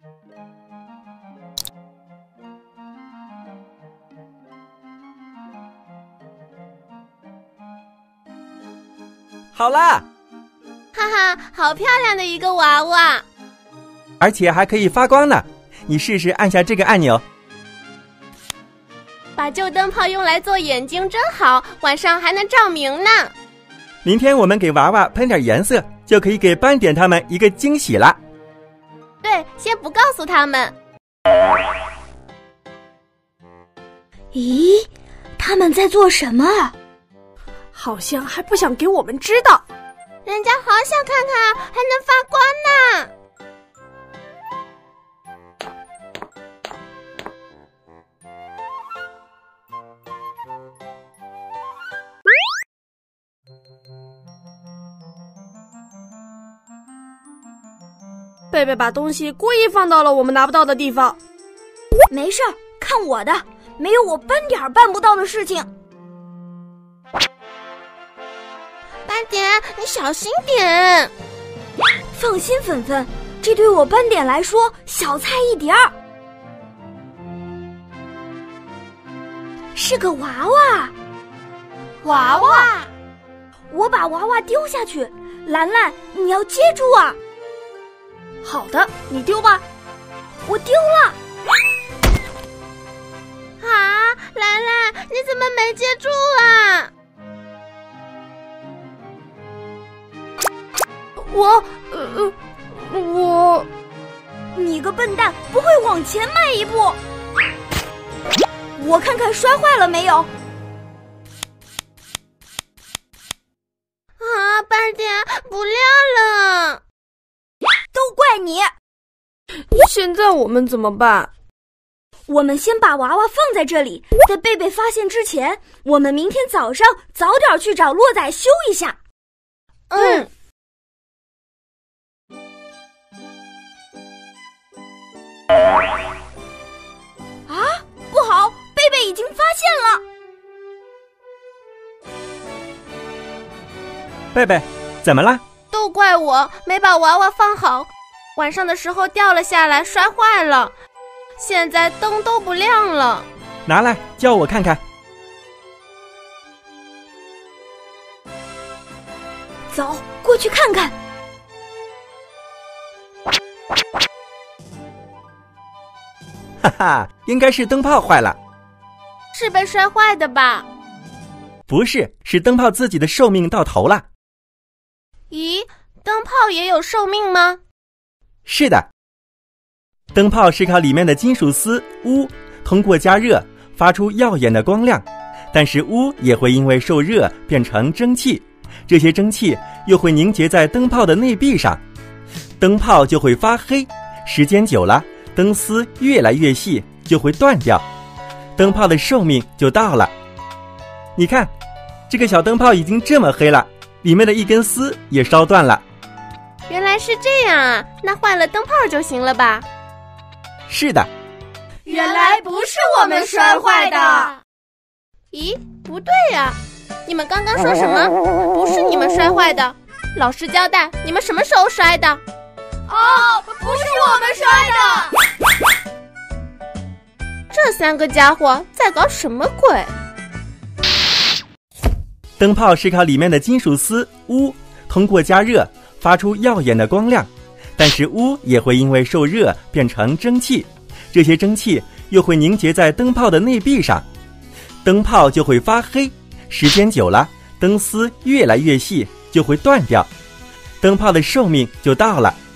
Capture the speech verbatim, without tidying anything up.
好啦！ 哈哈，好漂亮的一个娃娃， 而且还可以发光呢。你试试按下这个按钮。 把旧灯泡用来做眼睛真好，晚上还能照明呢。 明天我们给娃娃喷点颜色，就可以给斑点他们一个惊喜了。 对，先不告诉他们。 咦，他们在做什么？ 好像还不想给我们知道。 人家好想看看还能发光呢。 贝贝把东西故意放到了我们拿不到的地方。 没事儿，看我的，没有我半点儿办不到的事情。 斑点，你小心点。 放心，粉粉，这对我斑点来说小菜一碟儿。是个娃娃， 娃娃， 我把娃娃丢下去，兰兰，你要接住啊！ 好的，你丢吧。 我丢了。 啊，兰兰，你怎么没接住啊？ 我，呃，我， 你个笨蛋，不会往前迈一步。我看看摔坏了没有。 啊，斑点不亮了。 都怪你！ 现在我们怎么办？ 我们先把娃娃放在这里，在贝贝发现之前，我们明天早上早点去找洛仔修一下。 嗯。 啊，不好，贝贝已经发现了。 贝贝，怎么了？ 都怪我没把娃娃放好，晚上的时候掉了下来，摔坏了。现在灯都不亮了。 拿来，叫我看看。 走，过去看看。 哈哈，应该是灯泡坏了。 是被摔坏的吧？ 不是，是灯泡自己的寿命到头了。 咦，灯泡也有寿命吗？ 是的，灯泡是靠里面的金属丝钨通过加热发出耀眼的光亮，但是钨也会因为受热变成蒸汽，这些蒸汽又会凝结在灯泡的内壁上，灯泡就会发黑，时间久了，灯丝越来越细，就会断掉，灯泡的寿命就到了。你看，这个小灯泡已经这么黑了，里面的一根丝也烧断了。 原来是这样啊，那换了灯泡就行了吧？ 是的。 原来不是我们摔坏的。 咦，不对呀，你们刚刚说什么？不是你们摔坏的。老实交代，你们什么时候摔的？ 哦，不是我们摔的。 这三个家伙在搞什么鬼？ 灯泡是靠里面的金属丝钨通过加热发出耀眼的光亮，但是钨也会因为受热变成蒸汽，这些蒸汽又会凝结在灯泡的内壁上，灯泡就会发黑，时间久了，灯丝越来越细，就会断掉，灯泡的寿命就到了。